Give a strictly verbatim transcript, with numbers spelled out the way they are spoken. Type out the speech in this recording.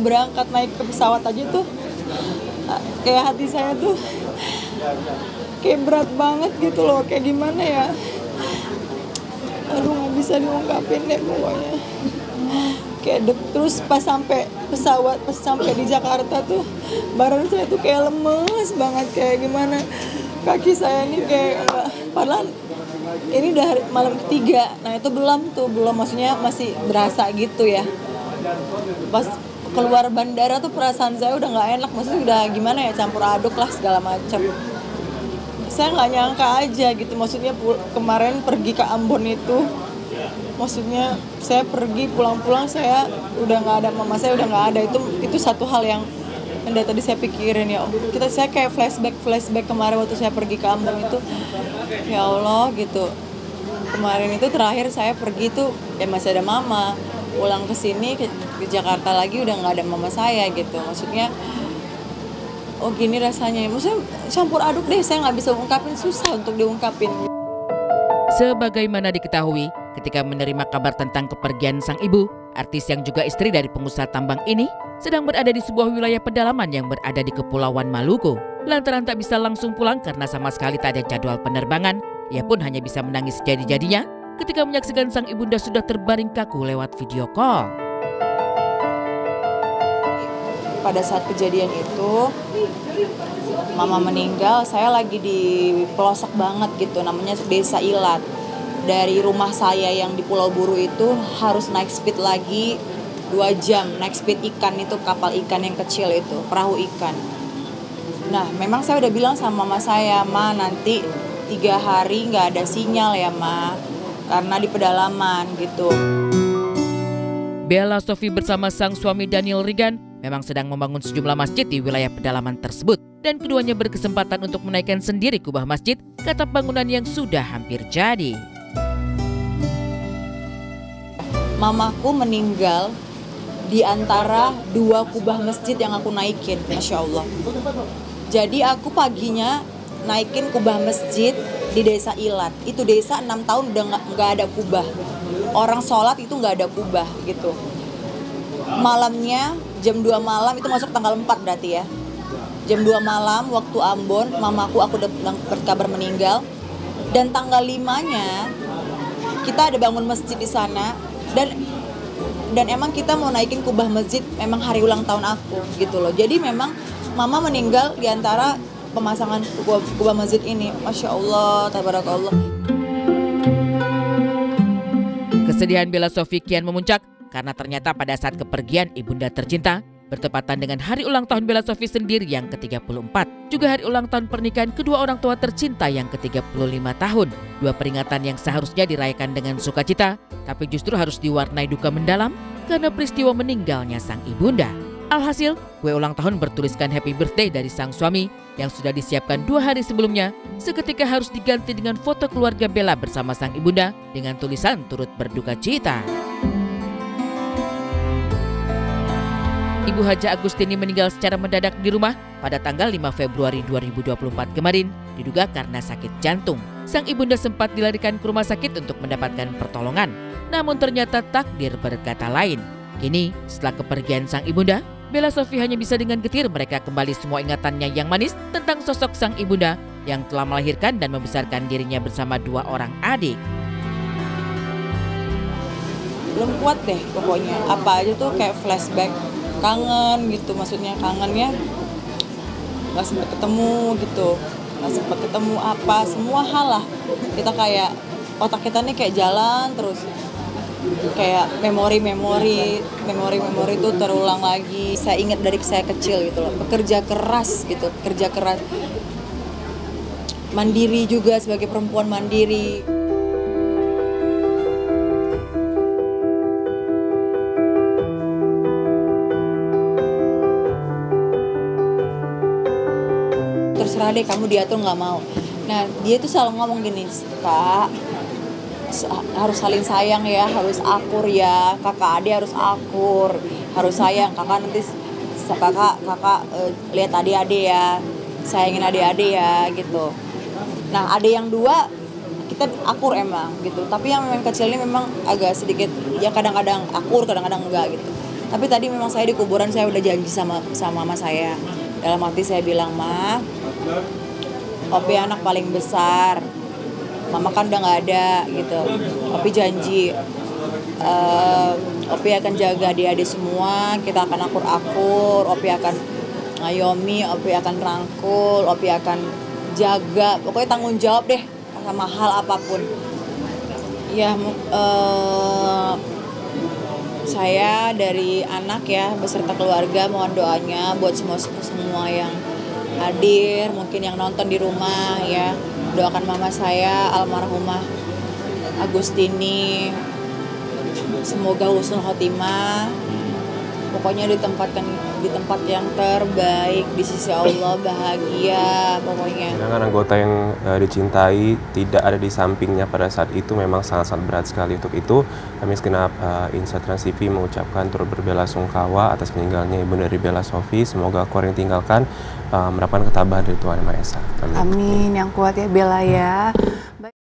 berangkat naik ke pesawat aja tuh kayak hati saya tuh kayak berat banget gitu loh, kayak gimana ya, aduh nggak bisa diungkapin deh pokoknya. Kayak dek, terus pas sampai pesawat, pas sampai di Jakarta tuh badan saya tuh kayak lemes banget, kayak gimana kaki saya ini kayak enggak, padahal ini udah hari, malam ketiga, nah itu belum tuh, belum maksudnya masih berasa gitu ya. Pas keluar bandara tuh perasaan saya udah nggak enak, maksudnya udah gimana ya, campur aduk lah segala macam. Saya nggak nyangka aja gitu, maksudnya kemarin pergi ke Ambon itu, maksudnya saya pergi pulang-pulang saya udah nggak ada, mama saya udah nggak ada, itu itu satu hal yang yang dari tadi saya pikirin ya, kita saya kayak flashback flashback kemarin waktu saya pergi ke Ambon itu, ya Allah gitu. Kemarin itu terakhir saya pergi tuh ya masih ada mama, pulang ke sini ke, ke Jakarta lagi udah nggak ada mama saya gitu, maksudnya oh gini rasanya, maksudnya campur aduk deh, saya nggak bisa ungkapin, susah untuk diungkapin. Sebagaimana diketahui, ketika menerima kabar tentang kepergian sang ibu, artis yang juga istri dari pengusaha tambang ini sedang berada di sebuah wilayah pedalaman yang berada di Kepulauan Maluku. Lantaran tak bisa langsung pulang karena sama sekali tak ada jadwal penerbangan, ia pun hanya bisa menangis jadi-jadinya ketika menyaksikan sang ibunda sudah terbaring kaku lewat video call. Pada saat kejadian itu, mama meninggal, saya lagi di pelosok banget gitu, namanya Desa Ilat. Dari rumah saya yang di Pulau Buru itu harus naik speed lagi dua jam, naik speed ikan itu, kapal ikan yang kecil itu, perahu ikan. Nah, memang saya udah bilang sama mama saya, ma nanti tiga hari nggak ada sinyal ya ma, karena di pedalaman gitu. Bella Sofie bersama sang suami Daniel Rigan memang sedang membangun sejumlah masjid di wilayah pedalaman tersebut, dan keduanya berkesempatan untuk menaikkan sendiri kubah masjid ke atap bangunan yang sudah hampir jadi. Mamaku meninggal di antara dua kubah masjid yang aku naikin, Masya Allah. Jadi aku paginya naikin kubah masjid di Desa Ilat. Itu desa enam tahun udah nggak ada kubah. Orang sholat itu nggak ada kubah gitu. Malamnya jam dua malam, itu masuk tanggal empat berarti ya. Jam dua malam waktu Ambon, mamaku aku udah berkabar meninggal. Dan tanggal limanya kita ada bangun masjid di sana, dan dan emang kita mau naikin kubah masjid, memang hari ulang tahun aku gitu loh. Jadi memang mama meninggal di antara pemasangan kubah, kubah masjid ini. Masya Allah, tabarakallah. Kesedihan Bella Sofie kian memuncak karena ternyata pada saat kepergian ibunda tercinta bertepatan dengan hari ulang tahun Bella Sofie sendiri yang ke tiga puluh empat, juga hari ulang tahun pernikahan kedua orang tua tercinta yang ke tiga puluh lima tahun. Dua peringatan yang seharusnya dirayakan dengan sukacita, tapi justru harus diwarnai duka mendalam karena peristiwa meninggalnya sang ibunda. Alhasil, kue ulang tahun bertuliskan happy birthday dari sang suami yang sudah disiapkan dua hari sebelumnya, seketika harus diganti dengan foto keluarga Bella bersama sang ibunda dengan tulisan turut berduka cita. Ibu Haja Agustini meninggal secara mendadak di rumah pada tanggal lima Februari dua ribu dua puluh empat kemarin, diduga karena sakit jantung. Sang ibunda sempat dilarikan ke rumah sakit untuk mendapatkan pertolongan, namun ternyata takdir berkata lain. Kini, setelah kepergian sang ibunda, Bella Sofie hanya bisa dengan getir mereka kembali semua ingatannya yang manis tentang sosok sang ibunda yang telah melahirkan dan membesarkan dirinya bersama dua orang adik. Belum kuat deh pokoknya, apa aja tuh kayak flashback, kangen gitu, maksudnya kangennya nggak sempat ketemu gitu, nggak sempat ketemu apa, semua hal lah. Kita kayak, otak kita nih kayak jalan terus, kayak memori-memori, memori-memori itu terulang lagi. Saya ingat dari saya kecil gitu loh, bekerja keras gitu, kerja keras, mandiri juga sebagai perempuan mandiri. Terserah deh kamu diatur, nggak mau. Nah dia tuh selalu ngomong gini, Kak, harus saling sayang ya, harus akur ya, kakak adik harus akur, harus sayang, kakak nanti kakak kakak uh, lihat adik-adik ya, sayangin adik-adik ya gitu. Nah adik yang dua kita akur emang gitu, tapi yang memang kecil ini memang agak sedikit ya, kadang-kadang akur, kadang-kadang enggak gitu. Tapi tadi memang saya di kuburan saya udah janji sama sama mama saya. Dalam hati saya bilang, "Ma, Opi anak paling besar. Mama kan udah nggak ada gitu. Opi janji uh, Opi akan jaga adik-adik semua, kita akan akur-akur, Opi akan ngayomi, Opi akan rangkul, Opi akan jaga, pokoknya tanggung jawab deh sama hal apapun." Ya, uh, saya dari anak ya beserta keluarga mohon doanya buat semua semua yang hadir, mungkin yang nonton di rumah ya. Doakan mama saya almarhumah Agustini, semoga husnul khotimah. Pokoknya ditempatkan di tempat yang terbaik di sisi Allah, bahagia pokoknya. Dengan anggota yang uh, dicintai tidak ada di sampingnya pada saat itu memang sangat-sangat berat sekali. Untuk itu kami segenap uh, Insya Trans T V mengucapkan turut berbela-sungkawa atas meninggalnya Ibu dari Bella Sofie. Semoga keluarga yang tinggalkan uh, mendapatkan ketabahan dari Tuhan Yang Maha Esa. Amin. Amin, yang kuat ya Bella ya.